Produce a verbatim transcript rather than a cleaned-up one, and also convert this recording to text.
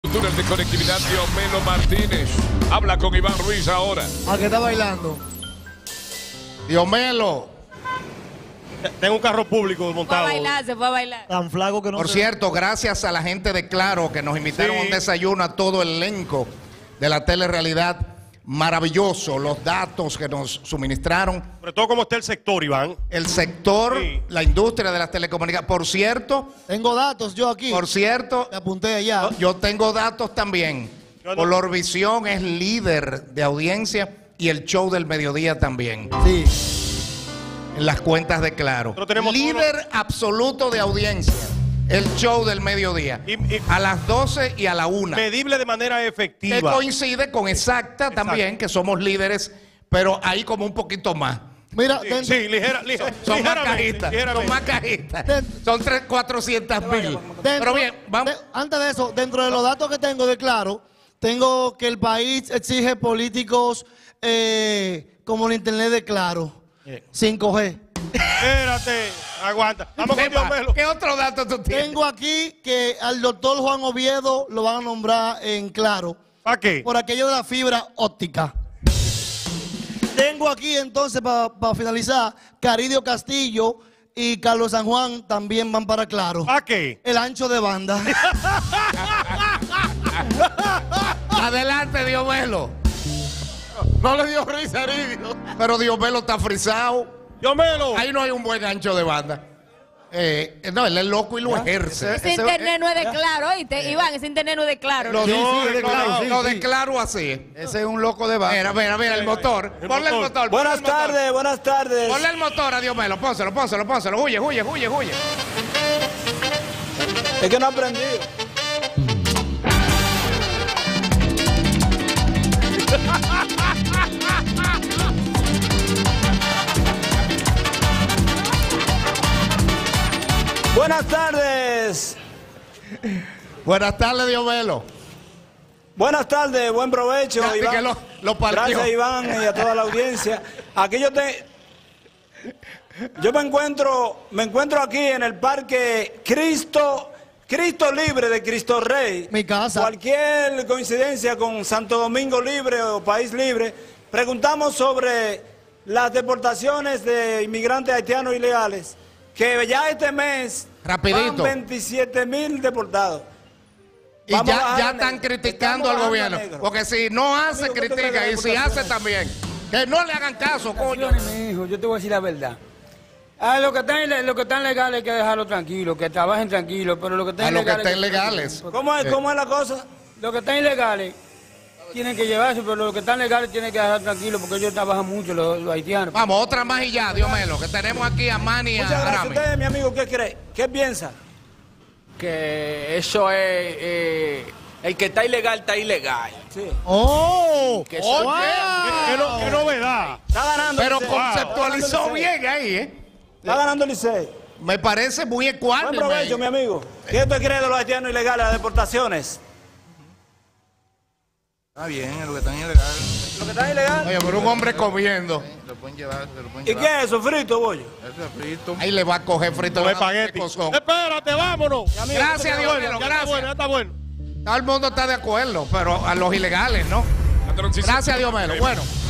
Túnel de conectividad Diomelo Martínez. Habla con Iván Ruiz ahora. ¿A qué está bailando? Diomelo. Tengo un carro público montado. Se fue a bailar, se fue a bailar. Tan flaco que no Por se... cierto, gracias a la gente de Claro que nos invitaron Sí. a un desayuno a todo el elenco de la telerrealidad. Maravilloso los datos que nos suministraron. Sobre todo cómo está el sector, Iván. El sector, Sí. la industria de las telecomunicaciones. Por cierto, Tengo datos yo aquí. por cierto, Me apunté allá. yo tengo datos también. Yo no- Colorvisión es líder de audiencia y el show del mediodía también. Sí. En las cuentas de Claro. Nosotros tenemos Líder absoluto de audiencia. El show del mediodía. Y- y- a las doce y a la una. Medible de manera Que efectiva. coincide con exacta también, que somos líderes, pero ahí como un poquito más. Mira, Sí, dentro- sí, ligera, ligera, Son más ligeramente, cajitas. Son ligeramente. más cajitas. Den- Son tres, cuatrocientas mil. dentro- Pero bien, vamos. de- antes de eso, dentro de los datos que tengo de Claro, tengo que el país exige políticos eh, como el internet de Claro. cinco G. Espérate, aguanta. Vamos con Sepa, Diomelo. ¿qué otro dato tú tienes? Tengo aquí que al doctor Juan Oviedo lo van a nombrar en Claro ¿Para qué? por aquello de la fibra óptica. Tengo aquí entonces, para finalizar, Caridio Castillo y Carlos San Juan también van para Claro. ¿Para qué? El ancho de banda. Adelante, Diomelo. No le dio risa a Aridio. Pero Diomelo está frisado. Diomelo. Ahí no hay un buen ancho de banda. Eh, no, él es loco y lo ejerce. Ese internet no es de Claro, ¿oíste? Iván, ese internet no es de Claro. Lo, Sí, de- sí, es de lo- Claro, sí, lo de sí. Claro así. Ese es un loco de banda. Mira, mira, mira el motor. El Ponle el motor. motor. ponle Buenas el motor. tardes, buenas tardes. Ponle el motor a Diomelo. Pónselo, pónselo, pónselo. Huye, huye, huye, huye. Es que no he aprendido. Buenas tardes. Buenas tardes, Diomelo. Buenas tardes, buen provecho, Ya, Iván. que lo- lo partió. Gracias, Iván, y a toda la audiencia. Aquí yo te... Yo me encuentro, me encuentro aquí en el parque Cristo, Cristo Libre de Cristo Rey. Mi casa. Cualquier coincidencia con Santo Domingo Libre o País Libre. Preguntamos sobre las deportaciones de inmigrantes haitianos ilegales, que ya este mes Rapidito. van veintisiete mil deportados. Y Vamos a ya, bajar ya a están negro. criticando Estamos al bajando a gobierno. negro. Porque si no hace, Amigo, ¿qué tú critica. crees Y de si la hace, deportación? también. Que no le hagan caso, coño. Mi hijo, yo te voy a decir la verdad. A los que están, ile- los que están legales hay que dejarlos tranquilos, que trabajen tranquilos, pero los que están A los que ilegales... estén legales. ¿Cómo es, cómo es la cosa? Los que están ilegales tienen que llevarse, pero los que están legales tienen que dejar tranquilos porque ellos trabajan mucho, los, los haitianos. Vamos, otra más y ya, Diomelo. Que tenemos aquí a Manny y a Muchas gracias. Arami. Usted, mi amigo, ¿qué cree? ¿Qué piensa? Que eso es, eh, el que está ilegal está ilegal. Sí. ¡Oh! Que Oye, eso- ¡Wow! ¿Qué, no- qué novedad? Está ganando Pero el Licey. conceptualizó Está ganando el Licey. bien ahí, ¿eh? Está ganando el Licey. Me parece muy Buen ecuánime. provecho, mi amigo. ¿Qué usted cree de los haitianos ilegales, las deportaciones? Está bien, lo que están ilegales, ¿Los que están ilegales? Oye, pero un hombre comiendo. lo pueden llevar, se lo pueden ¿Y llevar. qué es eso, frito, bollo? Eso es frito. Ahí le va a coger frito. Come le va a dar espagueti. cosón. Espérate, vámonos. Gracias, Ya está bueno, Diomelo, ya está gracias. bueno, ya está bueno. Todo el mundo está de acuerdo, pero a los ilegales, ¿no? La transición. Gracias, Diomelo. Bueno.